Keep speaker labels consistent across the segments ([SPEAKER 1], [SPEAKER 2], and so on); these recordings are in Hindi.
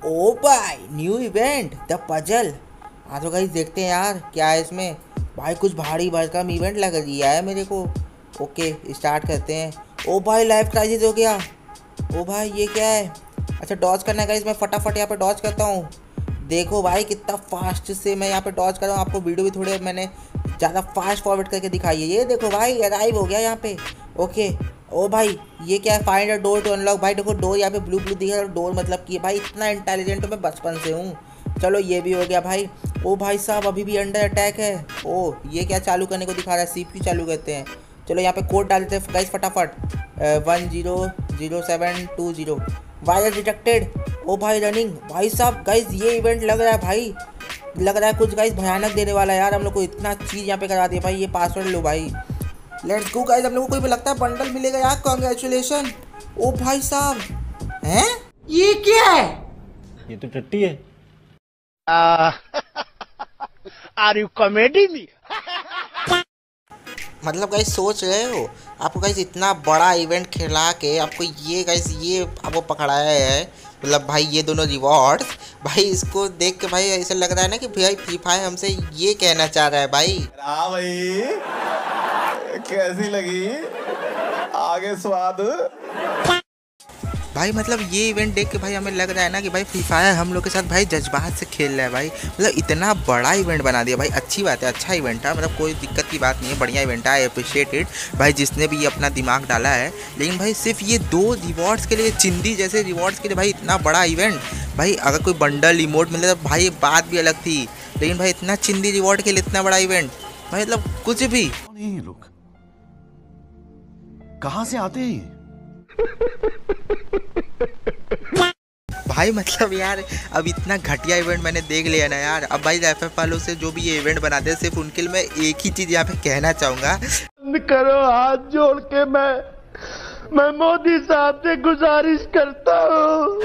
[SPEAKER 1] ओ भाई न्यू इवेंट द पजल। हाँ तो गाइस देखते हैं यार क्या है इसमें। भाई कुछ भारी भरकम इवेंट लग दिया है मेरे को। ओके स्टार्ट करते हैं। ओ भाई लाइफ क्राइसिस हो गया। ओ भाई ये क्या है। अच्छा डॉज करना है गाइस, मैं फटाफट यहाँ पे डॉज करता हूँ। देखो भाई कितना फास्ट से मैं यहाँ पे डॉज कर रहा हूँ। आपको वीडियो भी थोड़े मैंने ज़्यादा फास्ट फॉरवर्ड करके दिखाई है। ये देखो भाई अराइव हो गया यहाँ पे। ओके। ओ भाई ये क्या है, find a door to unlock. भाई देखो डोर यहाँ पे ब्लू ब्लू दिख रहा है, डोर मतलब कि भाई इतना इंटेलिजेंट तो मैं बचपन से हूँ। चलो ये भी हो गया भाई। ओ भाई साहब अभी भी अंडर अटैक है। ओ ये क्या चालू करने को दिखा रहा है, सीपीयू चालू करते हैं। चलो यहाँ पे कोड डाल देते हैं गाइस फटाफट। 100720। Virus detected. ओ भाई रनिंग। भाई साहब गाइस ये इवेंट लग रहा है भाई, लग रहा है कुछ गाइस भयानक देने वाला है यार हम लोग को। इतना चीज़ यहाँ पे करा दिया भाई। ये पासवर्ड लो भाई। लेट्स गो गाइस, हम लोग को कोई लगता है बंडल मिलेगा यार। कांग्रेचुलेशन। ओ भाई साहब हैं ये क्या है।
[SPEAKER 2] ये तो टट्टी है।
[SPEAKER 3] Are you comedy me?
[SPEAKER 1] मतलब गाइस सोच रहे हो आपको गाइस इतना बड़ा इवेंट खिला के आपको ये गाइस ये आपको पकड़ाया है। मतलब भाई ये दोनों रिवॉर्ड्स भाई, इसको देख के भाई ऐसा लग रहा है ना कि भाई फ्री फायर हमसे ये कहना चाह रहा है भाई।
[SPEAKER 4] हाँ भाई कैसी लगी आगे स्वाद।
[SPEAKER 1] भाई मतलब ये इवेंट देख के भाई हमें लग रहा है ना कि भाई फ्री फायर हम लोग के साथ भाई जज्बात से खेल रहा है भाई। मतलब इतना बड़ा इवेंट बना दिया भाई। अच्छी बात है, अच्छा इवेंट है, मतलब कोई दिक्कत की बात नहीं है, बढ़िया इवेंट है। आई अप्रिशिएट इट भाई जिसने भी अपना दिमाग डाला है। लेकिन भाई सिर्फ ये 2 रिवॉर्ड्स के लिए, चिंदी जैसे रिवॉर्ड्स के लिए भाई इतना बड़ा इवेंट। भाई अगर कोई बंडल इमोट मिले तो भाई बात भी अलग थी। लेकिन भाई इतना चिंदी रिवॉर्ड के लिए इतना बड़ा इवेंट भाई, मतलब कुछ भी।
[SPEAKER 5] कौन है ये लोग, कहां से आते हैं?
[SPEAKER 1] भाई मतलब यार अब इतना घटिया इवेंट मैंने देख लिया ना यार। अब भाई एफएफ वालों से जो भी ये इवेंट बनाते हैं सिर्फ उनके लिए मैं एक ही चीज़ यहाँ पे कहना चाहूँगा।
[SPEAKER 3] करो हाथ जोड़ के मैं मोदी साहब से गुजारिश करता हूँ।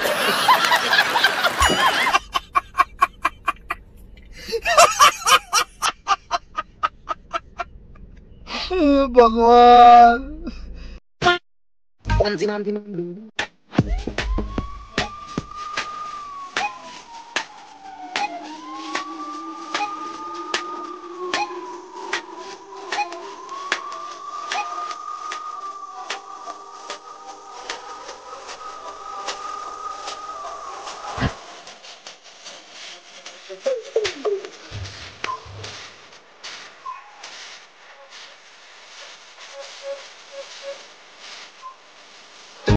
[SPEAKER 3] भगवान।